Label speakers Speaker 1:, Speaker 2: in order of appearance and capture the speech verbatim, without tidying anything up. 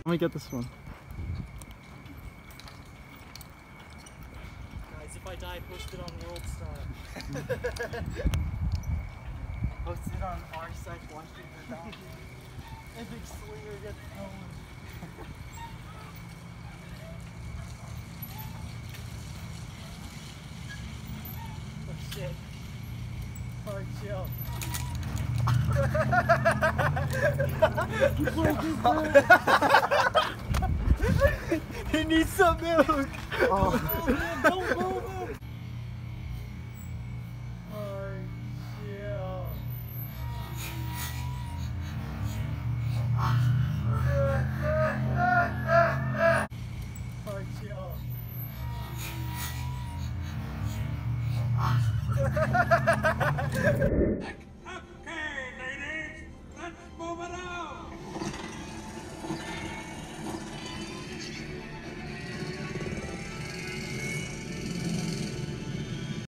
Speaker 1: Let me get this one.
Speaker 2: Guys, if I die, post it on World Star.
Speaker 3: Post it on our site, Washington Down.
Speaker 2: Epic Slinger gets home. Oh shit. Hard chill.
Speaker 3: He needs some milk.
Speaker 2: Oh. Don't move him. Hard chill. Hard chill.